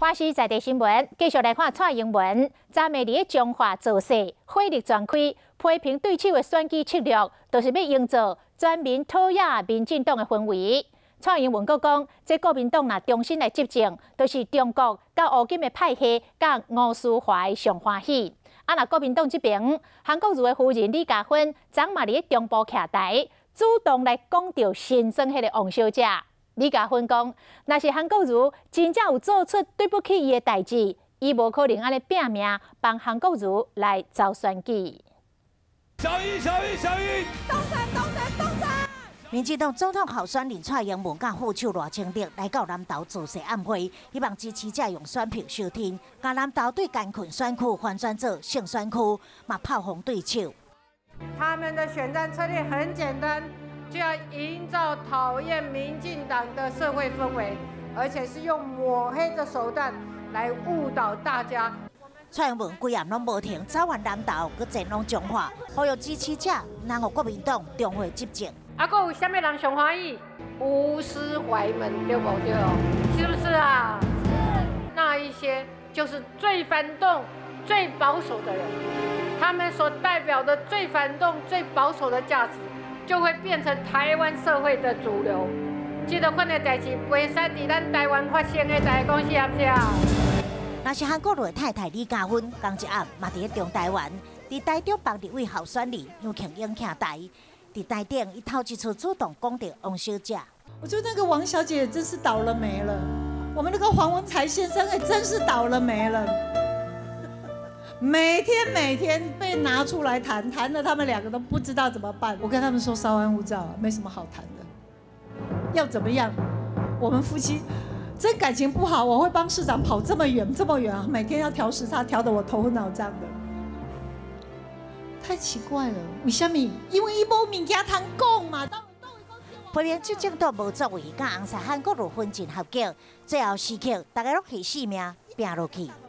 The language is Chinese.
华视在地新闻，继续来看蔡英文。昨暝伫中华造势，火力全开，批评对手的选举策略，就是要营造全民讨厌民进党的氛围。蔡英文阁讲，这国民党若重新来执政，就是中国甲乌金的派系甲吴思怀上欢喜。若国民党这边，韩国瑜的夫人李嘉芬昨嘛伫中部徛台，主动来讲到新增迄个王小姐。李嘉芬讲，若是韩国瑜真正有做出对不起伊的代志，伊无可能安尼拼命帮韩国瑜来走选举。 小英， 东山！民进党总统候选人蔡英文甲副手赖清德来到南投造势暗会，希望支持者用选票收听，甲南投对艰困选区翻转做胜选区，嘛炮轰对手。 他们的选战策略很简单。 就要营造讨厌民进党的社会氛围，而且是用抹黑的手段来误导大家。 蔡英文几暗拢无停，走完南投，佮前往彰化，呼吁支持者让互国民党重回执政。 还有啥物人上欢喜？吴思怀们对不对？是不是啊？是。那一些就是最反动、最保守的人，他们所代表的最反动、最保守的价值。 就会变成台湾社会的主流。这个款的代志，袂使伫咱台湾发生的，大家讲是毋是啊？ 若是韩国瑜太太李嘉芬，同一暗嘛伫中台湾，伫台中帮立委候选人杨庆英徛台，伫台顶伊头一次主动讲到王小姐。 我觉得那个王小姐真是倒了霉了，我们那个黄文才先生也真是倒了霉了。 每天被拿出来谈，谈的他们两个都不知道怎么办。我跟他们说稍安勿躁，没什么好谈的。要怎么样？我们夫妻真感情不好，我会帮市长跑这么远啊，每天要调时差，调得我头昏脑胀的，太奇怪了。为什么？因为伊无物件通讲嘛。 批评执政党无作为，甲红色韩国瑜分进合击，最后时刻大家拢牺牲命拼落去。